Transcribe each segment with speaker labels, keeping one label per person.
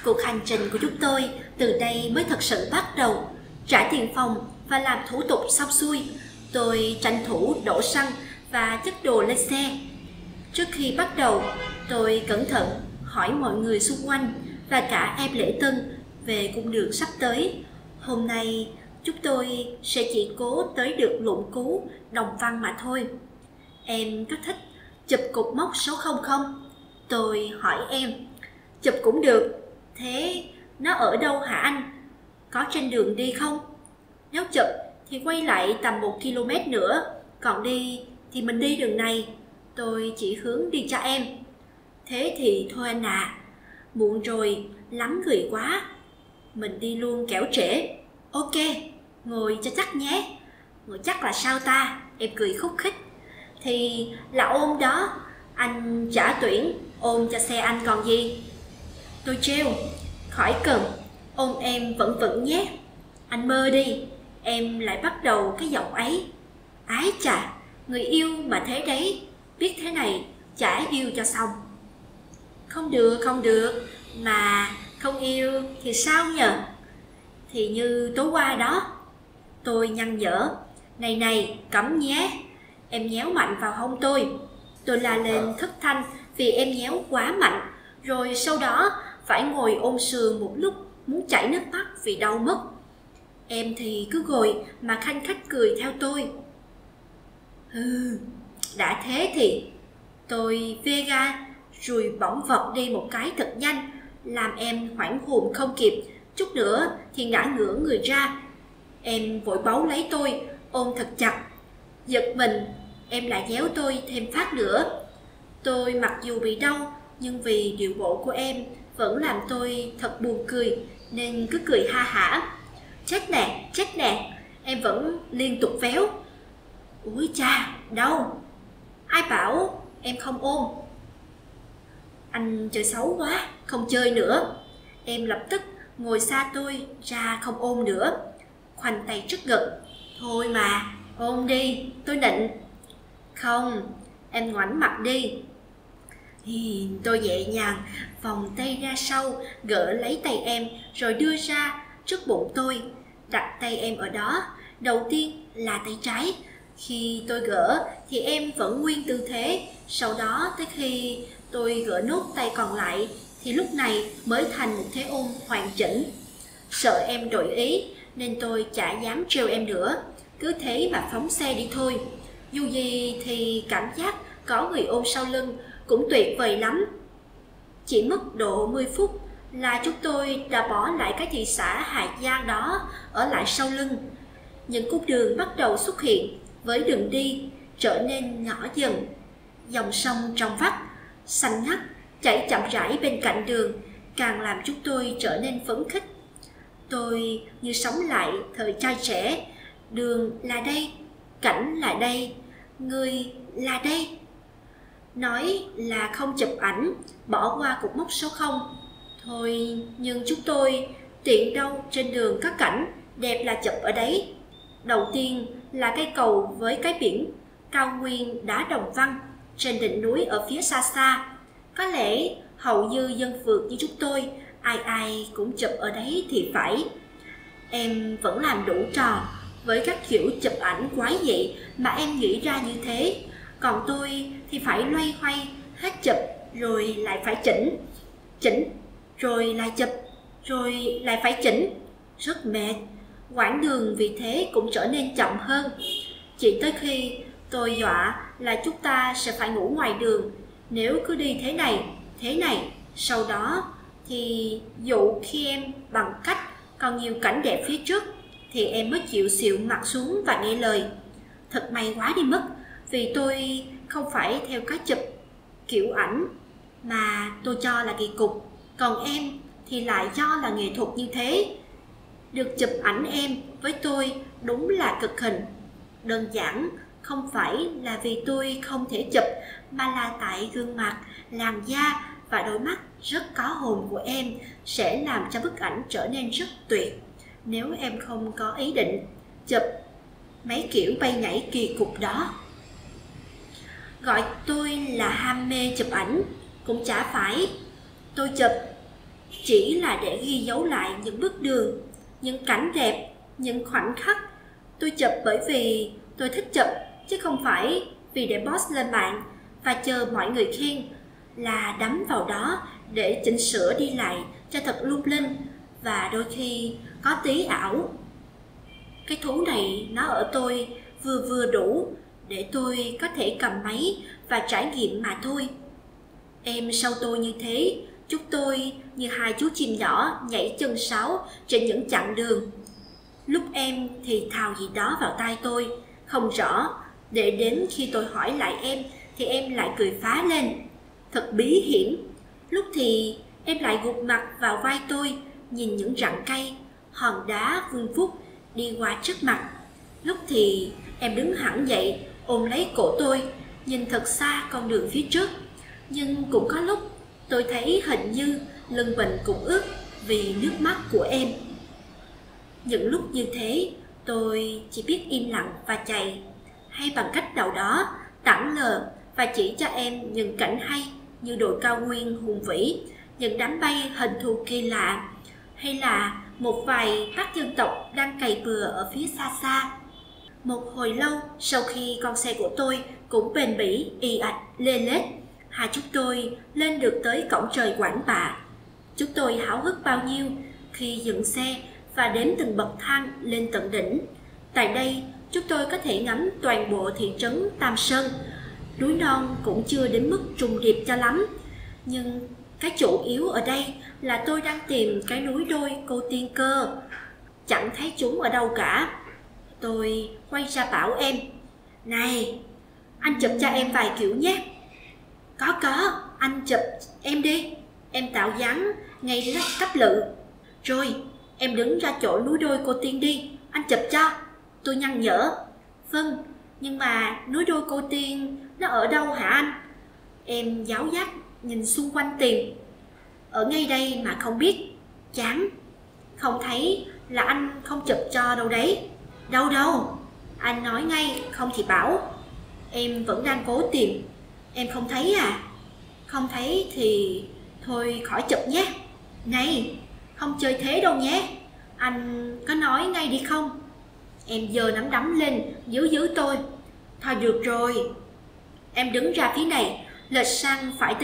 Speaker 1: Cuộc hành trình của chúng tôi từ đây mới thật sự bắt đầu. Trả tiền phòng và làm thủ tục xong xuôi, tôi tranh thủ đổ xăng và chất đồ lên xe. Trước khi bắt đầu, tôi cẩn thận hỏi mọi người xung quanh và cả em lễ tân về cung đường sắp tới. Hôm nay, chúng tôi sẽ chỉ cố tới được Lũng Cú, Đồng Văn mà thôi. Em có thích chụp cột mốc số 0 không? Tôi hỏi em. Chụp cũng được. Thế nó ở đâu hả anh? Có trên đường đi không? Nếu chụp thì quay lại tầm 1 km nữa, còn đi thì mình đi đường này. Tôi chỉ hướng đi cho em. Thế thì thôi anh ạ. Muộn rồi, lắm người quá. Mình đi luôn kẻo trễ. Ok, ngồi cho chắc nhé. Ngồi chắc là sao ta? Em cười khúc khích. Thì là ôm đó. Anh trả tuyển, ôm cho xe anh còn gì. Tôi trêu. Khỏi cần, ôm em vẫn vững nhé. Anh mơ đi. Em lại bắt đầu cái giọng ấy. Ái chà, người yêu mà thế đấy. Biết thế này, chả yêu cho xong. Không được. Mà không yêu thì sao nhờ? Thì như tối qua đó. Tôi nhăn nhở. Này, cấm nhé. Em nhéo mạnh vào hông tôi. Tôi la lên thất thanh vì em nhéo quá mạnh. Rồi sau đó phải ngồi ôm sườn một lúc, muốn chảy nước mắt vì đau mất. Em thì cứ ngồi mà khanh khách cười theo tôi. Đã thế thì. Tôi vê ga rồi bỗng vọt đi một cái thật nhanh, làm em hoảng hồn không kịp. Chút nữa thì ngã ngửa người ra. Em vội bấu lấy tôi, ôm thật chặt. Giật mình, em lại déo tôi thêm phát nữa. Tôi mặc dù bị đau, nhưng vì điệu bộ của em vẫn làm tôi thật buồn cười, nên cứ cười ha hả. Chết nè, em vẫn liên tục véo. Úi cha, đau. Ai bảo em không ôm? Anh chơi xấu quá, không chơi nữa. Em lập tức ngồi xa tôi ra không ôm nữa. Khoanh tay trước ngực. Thôi mà, ôm đi, tôi nịnh. Không, em ngoảnh mặt đi. Tôi nhẹ nhàng vòng tay ra sau, gỡ lấy tay em rồi đưa ra trước bụng tôi, đặt tay em ở đó. Đầu tiên là tay trái. Khi tôi gỡ thì em vẫn nguyên tư thế. Sau đó tới khi tôi gỡ nốt tay còn lại thì lúc này mới thành một thế ôm hoàn chỉnh. Sợ em đổi ý nên tôi chả dám trêu em nữa. Cứ thế mà phóng xe đi thôi. Dù gì thì cảm giác có người ôm sau lưng cũng tuyệt vời lắm. Chỉ mất độ 10 phút là chúng tôi đã bỏ lại cái thị xã Hà Giang đó ở lại sau lưng. Những cung đường bắt đầu xuất hiện với đường đi trở nên nhỏ dần. Dòng sông trong vắt, xanh ngắt chảy chậm rãi bên cạnh đường càng làm chúng tôi trở nên phấn khích. Tôi như sống lại thời trai trẻ. Đường là đây, cảnh là đây, người là đây. Nói là không chụp ảnh, bỏ qua cột mốc số 0. Thôi, nhưng chúng tôi tiện đâu trên đường có cảnh đẹp là chụp ở đấy. Đầu tiên là cây cầu với cái biển cao nguyên đá Đồng Văn trên đỉnh núi ở phía xa xa. Có lẽ hầu như dân phượt như chúng tôi, ai cũng chụp ở đấy thì phải. Em vẫn làm đủ trò với các kiểu chụp ảnh quái dị mà em nghĩ ra như thế. Còn tôi thì phải loay hoay hết chụp rồi lại phải chỉnh rồi lại chụp rồi lại phải chỉnh. Rất mệt. Quãng đường vì thế cũng trở nên chậm hơn. Chỉ tới khi tôi dọa là chúng ta sẽ phải ngủ ngoài đường nếu cứ đi thế này. Sau đó thì dụ khi em bằng cách còn nhiều cảnh đẹp phía trước thì em mới chịu xịu mặt xuống và nghe lời. Thật may quá đi mất, vì tôi không phải theo cái chụp kiểu ảnh mà tôi cho là kỳ cục. Còn em thì lại cho là nghệ thuật như thế. Được chụp ảnh em với tôi đúng là cực hình. Đơn giản không phải là vì tôi không thể chụp, mà là tại gương mặt, làn da và đôi mắt rất có hồn của em sẽ làm cho bức ảnh trở nên rất tuyệt. Nếu em không có ý định chụp mấy kiểu bay nhảy kỳ cục đó. Gọi tôi là ham mê chụp ảnh cũng chả phải. Tôi chụp chỉ là để ghi dấu lại những bước đường, những cảnh đẹp, những khoảnh khắc. Tôi chụp bởi vì tôi thích chụp, chứ không phải vì để post lên mạng và chờ mọi người khen, là đắm vào đó để chỉnh sửa đi lại cho thật lung linh và đôi khi có tí ảo. Cái thú này nó ở tôi vừa vừa đủ để tôi có thể cầm máy và trải nghiệm mà thôi. Em sau tôi như thế, chúc tôi như hai chú chim nhỏ nhảy chân sáo trên những chặng đường. Lúc em thì thào gì đó vào tai tôi, không rõ, để đến khi tôi hỏi lại em thì em lại cười phá lên. Thật bí hiểm. Lúc thì em lại gục mặt vào vai tôi, nhìn những rặng cây, hòn đá vung vút đi qua trước mặt. Lúc thì em đứng hẳn dậy, ôm lấy cổ tôi, nhìn thật xa con đường phía trước. Nhưng cũng có lúc tôi thấy hình như lưng mình cũng ướt vì nước mắt của em. Những lúc như thế, tôi chỉ biết im lặng và chạy, hay bằng cách nào đó tẳng lờ và chỉ cho em những cảnh hay như đồi cao nguyên hùng vĩ, những đám bay hình thù kỳ lạ, hay là một vài bác dân tộc đang cày bừa ở phía xa xa. Một hồi lâu sau khi con xe của tôi cũng bền bỉ ì ạch lê lết, hai chúng tôi lên được tới cổng trời Quản Bạ. Chúng tôi háo hức bao nhiêu khi dừng xe và đếm từng bậc thang lên tận đỉnh. Tại đây chúng tôi có thể ngắm toàn bộ thị trấn Tam Sơn. Núi non cũng chưa đến mức trùng điệp cho lắm, nhưng cái chủ yếu ở đây là tôi đang tìm cái núi đôi Cô Tiên cơ. Chẳng thấy chúng ở đâu cả. Tôi quay ra bảo em: "Này, anh chụp cho em vài kiểu nhé." Có, anh chụp em đi." Em tạo dáng ngay cấp lự. "Rồi, em đứng ra chỗ núi đôi Cô Tiên đi, anh chụp cho." Tôi nhăn nhở: "Vâng, nhưng mà núi đôi Cô Tiên nó ở đâu hả anh?" Em giáo giác nhìn xung quanh tìm. "Ở ngay đây mà không biết, chán. Không thấy là anh không chụp cho đâu đấy." Đâu, anh nói ngay không thì bảo." Em vẫn đang cố tìm. "Em không thấy à?" "Không thấy thì thôi khỏi chụp nhé." "Này, không chơi thế đâu nhé. Anh có nói ngay đi không?" Em giơ nắm đấm lên giữ tôi. "Thôi được rồi." Em đứng ra phía này, lệch sang phải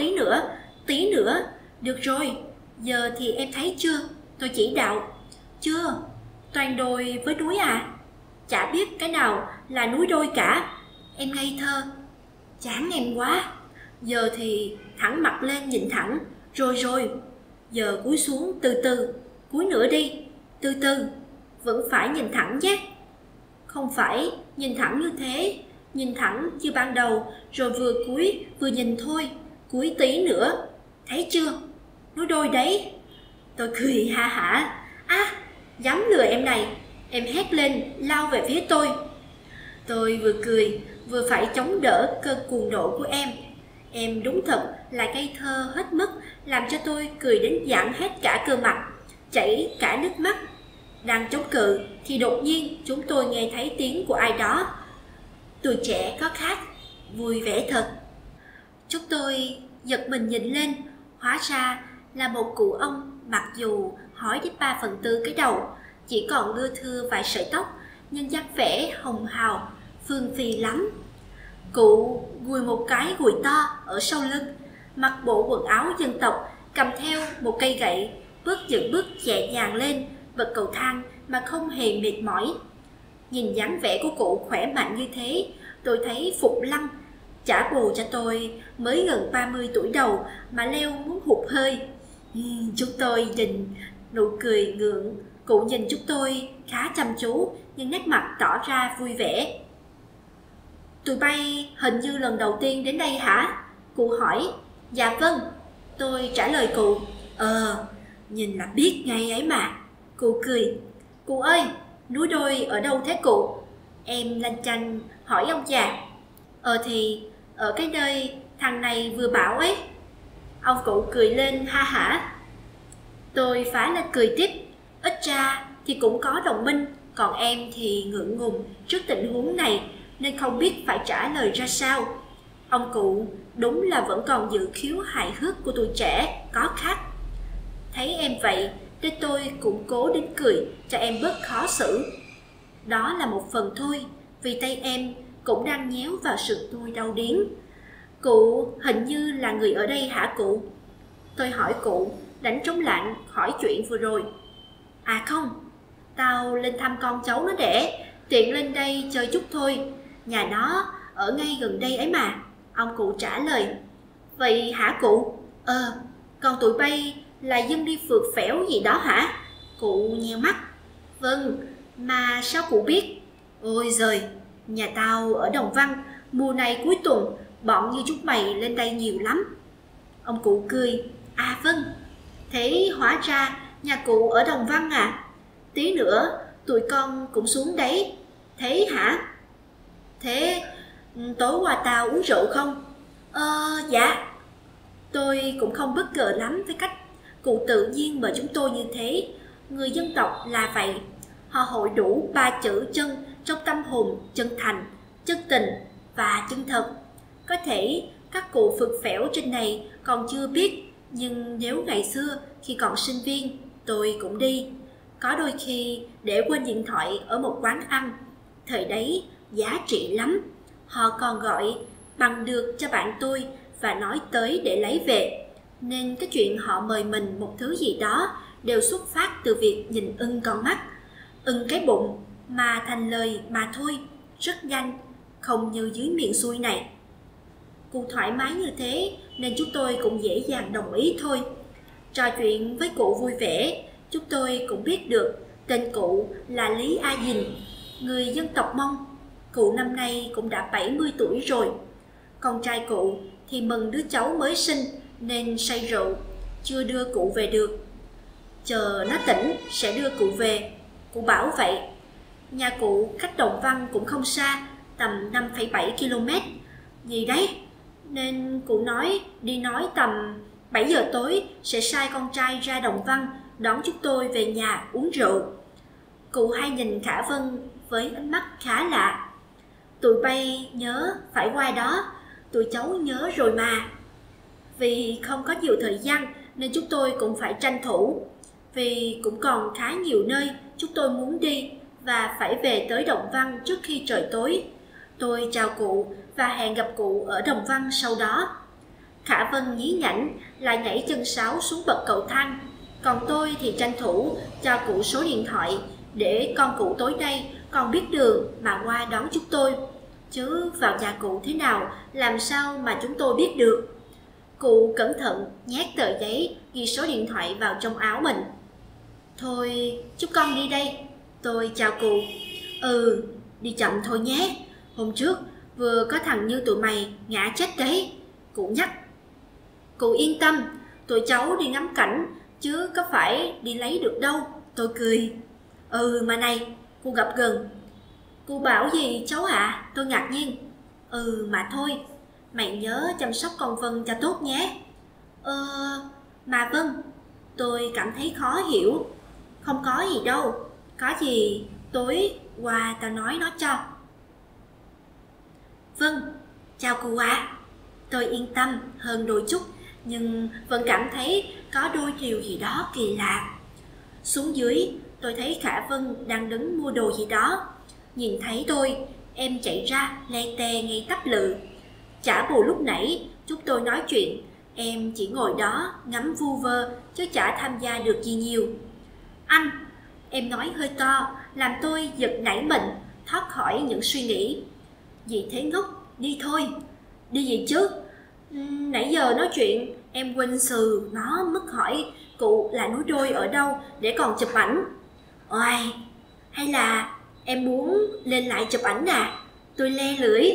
Speaker 1: tí nữa. "Được rồi, giờ thì em thấy chưa?" Tôi chỉ đạo. "Chưa, toàn đồi với núi à? Chả biết cái nào là núi đôi cả." Em ngây thơ. "Chán em quá. Giờ thì thẳng mặt lên nhìn thẳng. Rồi, giờ cúi xuống từ từ. Cúi nữa đi. Từ từ, vẫn phải nhìn thẳng nhé." "Không phải nhìn thẳng như thế. Nhìn thẳng như ban đầu, rồi vừa cúi vừa nhìn thôi. Cúi tí nữa. Thấy chưa? Núi đôi đấy." Tôi cười ha hả. Dám lừa em này." Em hét lên lao về phía tôi. Tôi vừa cười vừa phải chống đỡ cơn cuồng nộ của em. Em đúng thật là ngây thơ hết mức, làm cho tôi cười đến giãn hết cả cơ mặt, chảy cả nước mắt. Đang chống cự thì đột nhiên chúng tôi nghe thấy tiếng của ai đó. Tuổi trẻ có khác, vui vẻ thật. Chúng tôi giật mình nhìn lên, hóa ra là một cụ ông, mặc dù hói đến 3/4 cái đầu, chỉ còn lưa thưa vài sợi tóc, nhưng dáng vẻ hồng hào, phương phi lắm. Cụ gùi một cái gùi to ở sau lưng, mặc bộ quần áo dân tộc, cầm theo một cây gậy, bước những bước nhẹ nhàng lên bậc cầu thang mà không hề mệt mỏi. Nhìn dáng vẻ của cụ khỏe mạnh như thế, tôi thấy phục lăng. Chả bù cho tôi mới gần 30 tuổi đầu mà leo muốn hụt hơi. Chúng tôi nhìn nụ cười ngượng. Cụ nhìn chúng tôi khá chăm chú, nhưng nét mặt tỏ ra vui vẻ. "Tụi bay hình như lần đầu tiên đến đây hả?" Cụ hỏi. "Dạ vâng." Tôi trả lời cụ. Nhìn là biết ngay ấy mà." Cụ cười. "Cụ ơi, núi đôi ở đâu thế cụ?" Em lanh chanh hỏi ông già. Thì ở cái nơi thằng này vừa bảo ấy." Ông cụ cười lên ha hả. Tôi phá lên cười tiếp. Ít ra thì cũng có đồng minh, còn em thì ngượng ngùng trước tình huống này nên không biết phải trả lời ra sao. Ông cụ đúng là vẫn còn giữ khiếu hài hước của tuổi trẻ, có khác. Thấy em vậy, nên tôi cũng cố đến cười cho em bớt khó xử. Đó là một phần thôi, vì tay em cũng đang nhéo vào sườn tôi đau điếng. Cụ hình như là người ở đây hả cụ? Tôi hỏi cụ, đánh trống lảng khỏi chuyện vừa rồi. À không, tao lên thăm con cháu nó đẻ, tiện lên đây chơi chút thôi. Nhà nó ở ngay gần đây ấy mà, ông cụ trả lời. Vậy hả cụ? Còn tụi bay là dân đi phượt phẻo gì đó hả? Cụ nheo mắt. Vâng, mà sao cụ biết? Ôi giời, nhà tao ở Đồng Văn, mùa này cuối tuần, bọn như chúng mày lên đây nhiều lắm. Ông cụ cười. À vâng, thế hóa ra nhà cụ ở Đồng Văn à? Tí nữa tụi con cũng xuống đấy. Thế hả? Thế tối qua tao uống rượu không? Dạ. Tôi cũng không bất ngờ lắm với cách cụ tự nhiên mời chúng tôi như thế. Người dân tộc là vậy. Họ hội đủ 3 chữ chân trong tâm hồn: chân thành, chân tình và chân thật. Có thể các cụ phượt phẻo trên này còn chưa biết, nhưng nếu ngày xưa khi còn sinh viên tôi cũng đi. Có đôi khi để quên điện thoại ở một quán ăn, thời đấy giá trị lắm. Họ còn gọi bằng được cho bạn tôi và nói tới để lấy về. Nên cái chuyện họ mời mình một thứ gì đó đều xuất phát từ việc nhìn ưng con mắt, ưng cái bụng mà thành lời mà thôi, rất nhanh, không như dưới miền xuôi này. Cụ thoải mái như thế nên chúng tôi cũng dễ dàng đồng ý thôi. Trò chuyện với cụ vui vẻ, chúng tôi cũng biết được tên cụ là Lý A Dình, người dân tộc Mông. Cụ năm nay cũng đã 70 tuổi rồi. Con trai cụ thì mừng đứa cháu mới sinh nên say rượu, chưa đưa cụ về được. Chờ nó tỉnh sẽ đưa cụ về, cụ bảo vậy. Nhà cụ cách Đồng Văn cũng không xa, tầm 5,7 km gì đấy. Nên cụ nói tầm 7 giờ tối sẽ sai con trai ra Đồng Văn đón chúng tôi về nhà uống rượu. Cụ hay nhìn Khả Vân với ánh mắt khá lạ. Tụi bay nhớ phải qua đó, tụi cháu nhớ rồi mà. Vì không có nhiều thời gian nên chúng tôi cũng phải tranh thủ. Vì cũng còn khá nhiều nơi chúng tôi muốn đi và phải về tới Đồng Văn trước khi trời tối. Tôi chào cụ và hẹn gặp cụ ở Đồng Văn sau đó. Khả Vân nhí nhảnh lại nhảy chân sáo xuống bậc cầu thang. Còn tôi thì tranh thủ cho cụ số điện thoại để con cụ tối nay còn biết đường mà qua đón chúng tôi. Chứ vào nhà cụ thế nào làm sao mà chúng tôi biết được. Cụ cẩn thận nhét tờ giấy ghi số điện thoại vào trong áo mình. Thôi chúc con đi đây. Tôi chào cụ. Đi chậm thôi nhé. Hôm trước vừa có thằng như tụi mày ngã chết đấy, cụ nhắc. Cụ yên tâm, tụi cháu đi ngắm cảnh chứ có phải đi lấy được đâu. Tôi cười. Mà này, cụ gặp gần. Cụ bảo gì cháu ạ? Tôi ngạc nhiên. Mà thôi, mày nhớ chăm sóc con Vân cho tốt nhé. Mà Vân, tôi cảm thấy khó hiểu. Không có gì đâu, có gì tối qua tao nói nó cho. Vâng, chào cụ ạ. Tôi yên tâm hơn đôi chút, nhưng vẫn cảm thấy có đôi điều gì đó kỳ lạ. Xuống dưới, tôi thấy Khả Vân đang đứng mua đồ gì đó. Nhìn thấy tôi, em chạy ra le te ngay tắp lự. Chả bù lúc nãy chúng tôi nói chuyện, em chỉ ngồi đó ngắm vu vơ chứ chả tham gia được gì nhiều. Anh, em nói hơi to, làm tôi giật nảy mình, thoát khỏi những suy nghĩ. Gì thế ngốc, đi thôi. Đi gì chứ? Nãy giờ nói chuyện, em quên sừ nó mất hỏi cụ là núi đôi ở đâu để còn chụp ảnh. Oai, hay là em muốn lên lại chụp ảnh à? Tôi le lưỡi.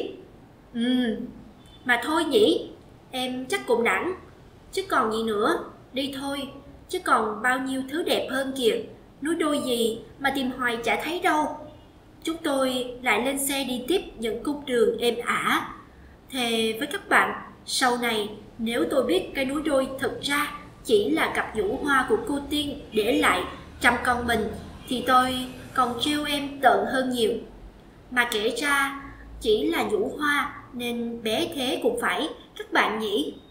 Speaker 1: Mà thôi nhỉ, em chắc cũng nản. Chứ còn gì nữa, đi thôi. Chứ còn bao nhiêu thứ đẹp hơn kìa. Núi đôi gì mà tìm hoài chả thấy đâu. Chúng tôi lại lên xe đi tiếp những cung đường êm ả. Thề với các bạn, sau này nếu tôi biết cây núi đôi thực ra chỉ là cặp nhũ hoa của cô Tiên để lại chăm con mình, thì tôi còn trêu em tợn hơn nhiều. Mà kể ra chỉ là nhũ hoa nên bé thế cũng phải, các bạn nhỉ?